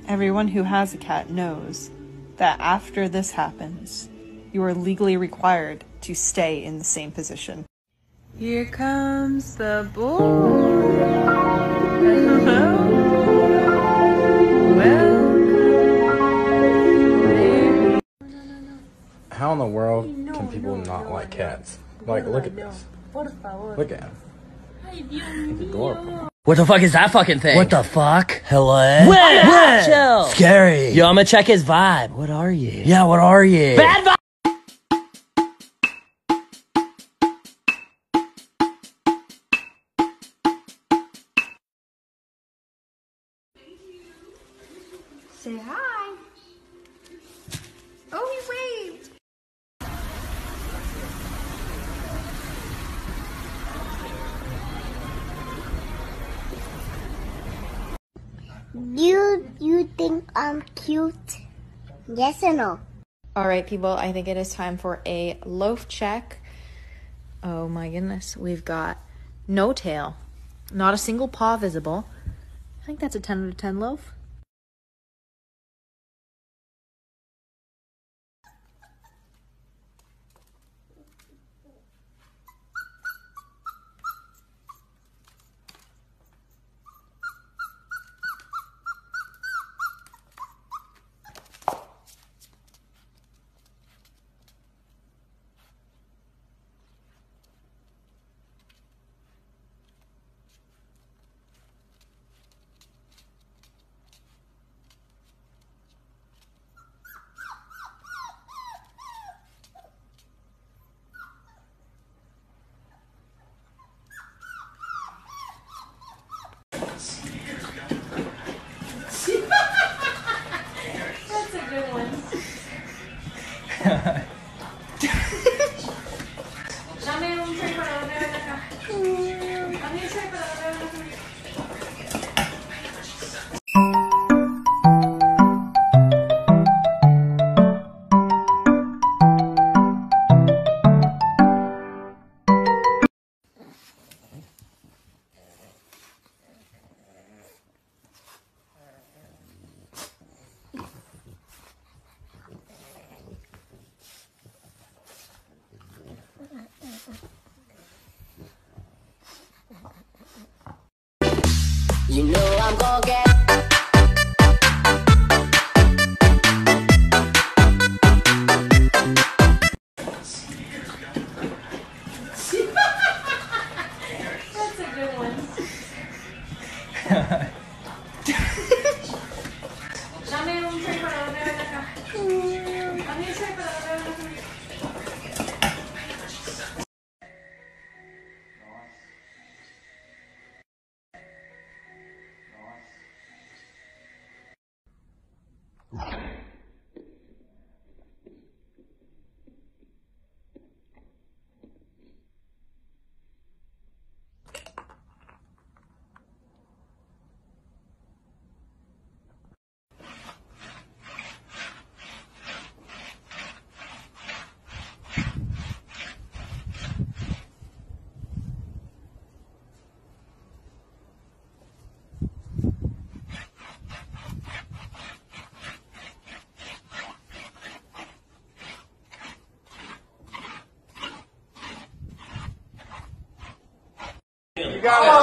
Everyone who has a cat knows that after this happens, you are legally required to stay in the same position. Here comes the boy. Hello. Welcome. How in the world can people not like cats? Like, look at this. Look at him. He's adorable. What the fuck is that fucking thing? What the fuck? Hello? What? Chill. Scary. Yo, I'm gonna check his vibe. What are you? Yeah, what are you? Bad vibe! Say hi. Oh, he waved. You think I'm cute? Yes or no? All right, people, I think it is time for a loaf check. Oh my goodness, we've got no tail, not a single paw visible. I think that's a 10 out of 10 loaf. That's a good one. Dame un tray para volver acá. Dame un tray para volver acá. You know I'm gonna get. That's a good one. Dame un tray para volver acá. Dame un tray para volver acá. You got it.